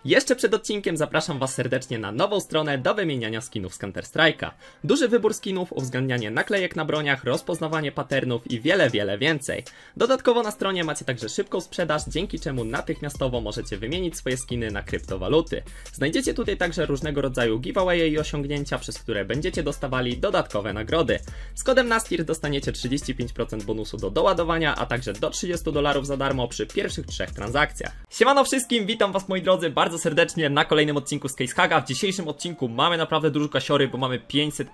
Jeszcze przed odcinkiem zapraszam Was serdecznie na nową stronę do wymieniania skinów z Counter Strike'a. Duży wybór skinów, uwzględnianie naklejek na broniach, rozpoznawanie patternów i wiele więcej. Dodatkowo na stronie macie także szybką sprzedaż, dzięki czemu natychmiastowo możecie wymienić swoje skiny na kryptowaluty. Znajdziecie tutaj także różnego rodzaju giveawaye i osiągnięcia, przez które będziecie dostawali dodatkowe nagrody. Z kodem NASTIR dostaniecie 35% bonusu do doładowania, a także do $30 za darmo przy pierwszych 3 transakcjach. Siemano wszystkim, witam Was moi drodzy bardzo serdecznie na kolejnym odcinku z CaseHaga. W dzisiejszym odcinku mamy naprawdę dużo kasiory, bo mamy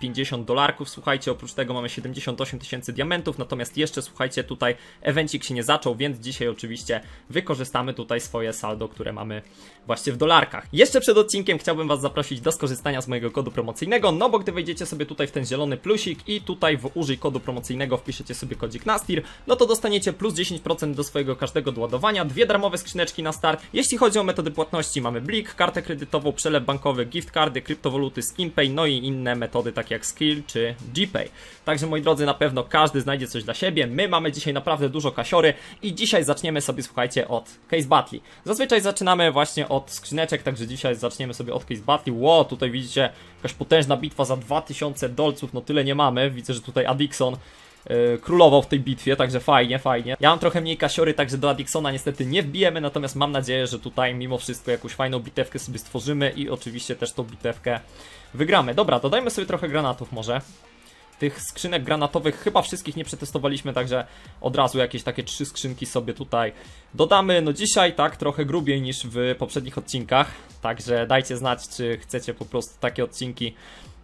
$550. Słuchajcie, oprócz tego mamy 78 000 diamentów, natomiast jeszcze słuchajcie, tutaj evencik się nie zaczął, więc dzisiaj oczywiście wykorzystamy tutaj swoje saldo, które mamy właśnie w dolarkach. Jeszcze przed odcinkiem chciałbym Was zaprosić do skorzystania z mojego kodu promocyjnego, no bo gdy wejdziecie sobie tutaj w ten zielony plusik i tutaj w użyj kodu promocyjnego wpiszecie sobie kodzik NASTIR, no to dostaniecie plus 10% do swojego każdego doładowania, 2 darmowe skrzyneczki na start. Jeśli chodzi o metody płatności, mamy Blik, kartę kredytową, przelew bankowy, gift cardy, kryptowaluty, SkinPay, no i inne metody takie jak Skill czy GPay. Także moi drodzy, na pewno każdy znajdzie coś dla siebie. My mamy dzisiaj naprawdę dużo kasiory i dzisiaj zaczniemy sobie, słuchajcie, od Case Battle. Zazwyczaj zaczynamy właśnie od skrzyneczek, także dzisiaj zaczniemy sobie od Case Battle. Wow, tutaj widzicie jakaś potężna bitwa za $2000, no tyle nie mamy. Widzę, że tutaj Adixon królował w tej bitwie, także fajnie. Ja mam trochę mniej kasiory, także do Adixona niestety nie wbijemy, natomiast mam nadzieję, że tutaj mimo wszystko jakąś fajną bitewkę sobie stworzymy i oczywiście też tą bitewkę wygramy. Dobra, dodajmy sobie trochę granatów może. Tych skrzynek granatowych chyba wszystkich nie przetestowaliśmy, także od razu jakieś takie 3 skrzynki sobie tutaj dodamy. No dzisiaj tak trochę grubiej niż w poprzednich odcinkach, także dajcie znać, czy chcecie po prostu takie odcinki,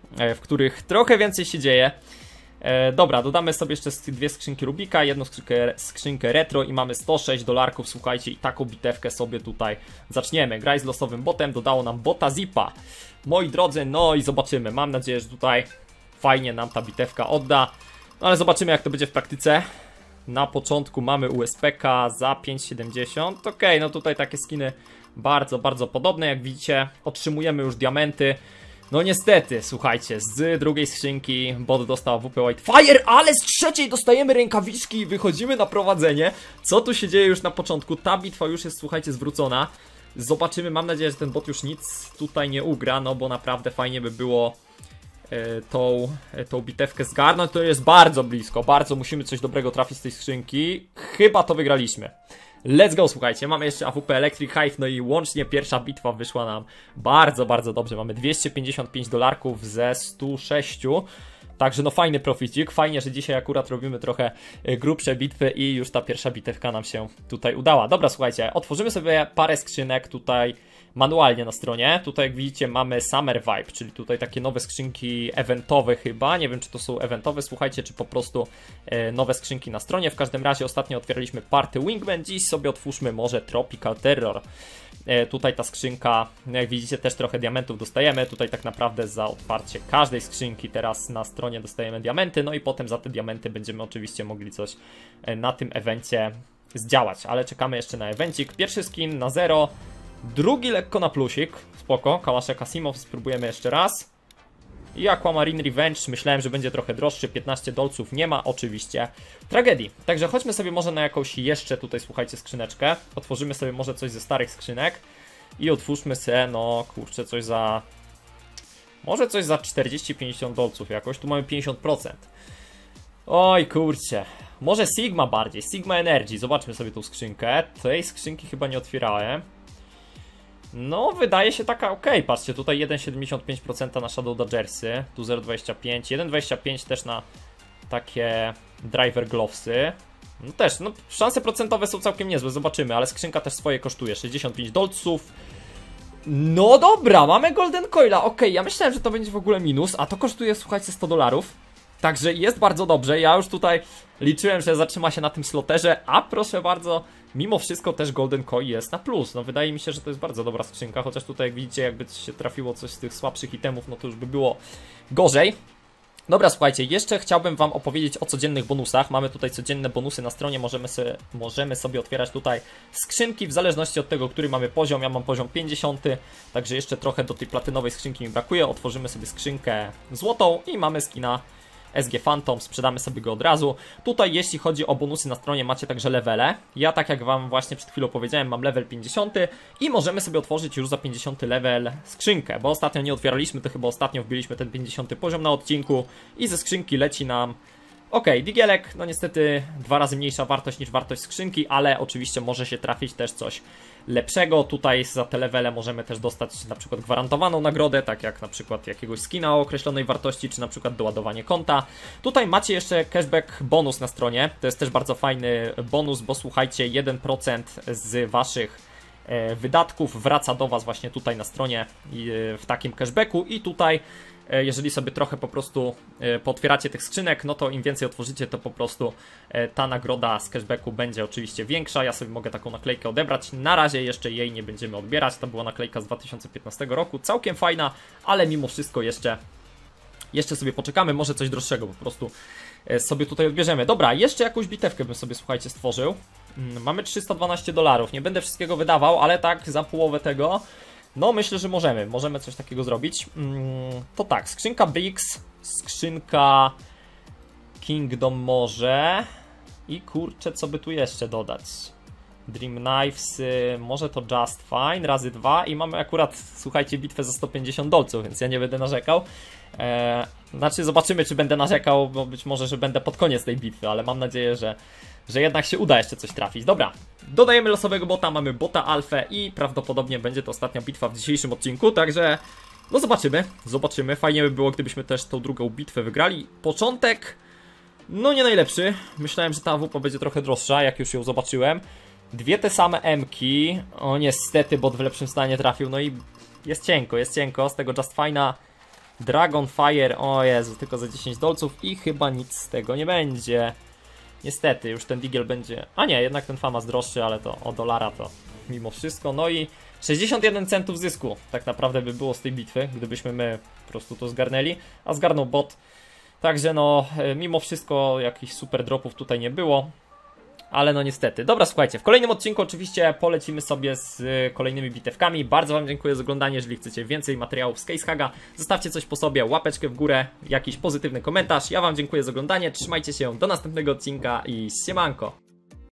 w których trochę więcej się dzieje. Dobra, dodamy sobie jeszcze 2 skrzynki Rubika, jedną skrzynkę retro i mamy $106, słuchajcie, i taką bitewkę sobie tutaj zaczniemy. Graj z losowym botem, dodało nam bota Zipa. Moi drodzy, no i zobaczymy, mam nadzieję, że tutaj fajnie nam ta bitewka odda, no ale zobaczymy, jak to będzie w praktyce. Na początku mamy USPK za 5,70, okej, no tutaj takie skiny bardzo podobne, jak widzicie, otrzymujemy już diamenty. No niestety, słuchajcie, z drugiej skrzynki bot dostał AWP Whitefire, ale z trzeciej dostajemy rękawiczki i wychodzimy na prowadzenie. Co tu się dzieje już na początku? Ta bitwa już jest, słuchajcie, zwrócona. Zobaczymy, mam nadzieję, że ten bot już nic tutaj nie ugra, no bo naprawdę fajnie by było tą bitewkę zgarnąć. To jest bardzo blisko, bardzo musimy coś dobrego trafić z tej skrzynki. Chyba to wygraliśmy. Let's go, słuchajcie, mamy jeszcze AWP Electric Hive, no i łącznie pierwsza bitwa wyszła nam bardzo dobrze. Mamy $255 ze 106. Także no fajny proficik, fajnie, że dzisiaj akurat robimy trochę grubsze bitwy i już ta pierwsza bitewka nam się tutaj udała. Dobra, słuchajcie, otworzymy sobie parę skrzynek tutaj manualnie na stronie. Tutaj jak widzicie mamy Summer Vibe, czyli tutaj takie nowe skrzynki eventowe chyba. Nie wiem, czy to są eventowe, słuchajcie, czy po prostu nowe skrzynki na stronie. W każdym razie ostatnio otwieraliśmy Party Wingman, dziś sobie otwórzmy może Tropical Terror. Tutaj ta skrzynka, jak widzicie, też trochę diamentów dostajemy. Tutaj tak naprawdę za otwarcie każdej skrzynki teraz na stronie dostajemy diamenty. No i potem za te diamenty będziemy oczywiście mogli coś na tym evencie zdziałać. Ale czekamy jeszcze na evencik. Pierwszy skin na 0, drugi lekko na plusik. Spoko, Kałaszek Asimov spróbujemy jeszcze raz. I Aquamarine Revenge, myślałem, że będzie trochę droższy, $15, nie ma oczywiście tragedii. Także chodźmy sobie może na jakąś jeszcze tutaj, słuchajcie, skrzyneczkę. Otworzymy sobie może coś ze starych skrzynek i otwórzmy sobie, no kurczę, coś za... może coś za $40-50 jakoś, tu mamy 50%. Oj kurczę, może Sigma bardziej, Sigma Energy, zobaczmy sobie tą skrzynkę. Tej skrzynki chyba nie otwierałem. No, wydaje się taka ok. Patrzcie, tutaj 1,75% na Shadow Dodgersy, tu 0,25, 1,25 też na takie Driver Glovesy. No też, no szanse procentowe są całkiem niezłe, zobaczymy, ale skrzynka też swoje kosztuje, $65. No dobra, mamy Golden Coila, ok, ja myślałem, że to będzie w ogóle minus, a to kosztuje, słuchajcie, $100. Także jest bardzo dobrze, ja już tutaj liczyłem, że zatrzyma się na tym sloterze, a proszę bardzo, mimo wszystko też Golden Coin jest na plus. No wydaje mi się, że to jest bardzo dobra skrzynka, chociaż tutaj jak widzicie, jakby się trafiło coś z tych słabszych itemów, no to już by było gorzej. Dobra, słuchajcie, jeszcze chciałbym wam opowiedzieć o codziennych bonusach. Mamy tutaj codzienne bonusy na stronie, możemy sobie otwierać tutaj skrzynki w zależności od tego, który mamy poziom. Ja mam poziom 50, także jeszcze trochę do tej platynowej skrzynki mi brakuje. Otworzymy sobie skrzynkę złotą i mamy skina SG Phantom, sprzedamy sobie go od razu. Tutaj jeśli chodzi o bonusy na stronie macie także levele. Ja tak jak wam właśnie przed chwilą powiedziałem mam level 50 i możemy sobie otworzyć już za 50 level skrzynkę, bo ostatnio nie otwieraliśmy, to chyba ostatnio wbiliśmy ten 50 poziom na odcinku i ze skrzynki leci nam digielek, no niestety 2 razy mniejsza wartość niż wartość skrzynki, ale oczywiście może się trafić też coś lepszego. Tutaj za te levele możemy też dostać na przykład gwarantowaną nagrodę, tak jak na przykład jakiegoś skina o określonej wartości, czy na przykład doładowanie konta. Tutaj macie jeszcze cashback bonus na stronie, to jest też bardzo fajny bonus, bo słuchajcie, 1% z waszych wydatków wraca do was właśnie tutaj na stronie w takim cashbacku i tutaj jeżeli sobie trochę po prostu pootwieracie tych skrzynek, no to im więcej otworzycie, to po prostu ta nagroda z cashbacku będzie oczywiście większa. Ja sobie mogę taką naklejkę odebrać. Na razie jeszcze jej nie będziemy odbierać. To była naklejka z 2015 roku. Całkiem fajna, ale mimo wszystko jeszcze sobie poczekamy. Może coś droższego po prostu sobie tutaj odbierzemy. Dobra, jeszcze jakąś bitewkę bym sobie, słuchajcie, stworzył. Mamy $312. Nie będę wszystkiego wydawał, ale tak za połowę tego no myślę, że możemy coś takiego zrobić. To tak, skrzynka Bricks, skrzynka Kingdom może i kurczę, co by tu jeszcze dodać? Dream Knives, może to Just Fine, razy 2 i mamy akurat, słuchajcie, bitwę za $150, więc ja nie będę narzekał. Znaczy zobaczymy, czy będę narzekał, bo być może, że będę pod koniec tej bitwy, ale mam nadzieję, że jednak się uda jeszcze coś trafić. Dobra, dodajemy losowego bota, mamy bota alfę i prawdopodobnie będzie to ostatnia bitwa w dzisiejszym odcinku, także no zobaczymy. Fajnie by było, gdybyśmy też tą drugą bitwę wygrali. Początek, no nie najlepszy. Myślałem, że ta AWP będzie trochę droższa, jak już ją zobaczyłem. Dwie te same M-ki, o niestety bot w lepszym stanie trafił, no i jest cienko, z tego Just Fine'a Dragonfire, o Jezu, tylko za $10 i chyba nic z tego nie będzie. Niestety, już ten digiel będzie... A nie, jednak ten FAMAS droższy, ale to o $1 to mimo wszystko. No i 61 centów zysku tak naprawdę by było z tej bitwy, gdybyśmy my po prostu to zgarnęli, a zgarnął bot. Także no, mimo wszystko jakichś super dropów tutaj nie było. Ale no niestety. Dobra, słuchajcie, w kolejnym odcinku oczywiście polecimy sobie z kolejnymi bitewkami. Bardzo wam dziękuję za oglądanie. Jeżeli chcecie więcej materiałów z CaseHaga, zostawcie coś po sobie, łapeczkę w górę, jakiś pozytywny komentarz. Ja wam dziękuję za oglądanie, trzymajcie się, do następnego odcinka i siemanko.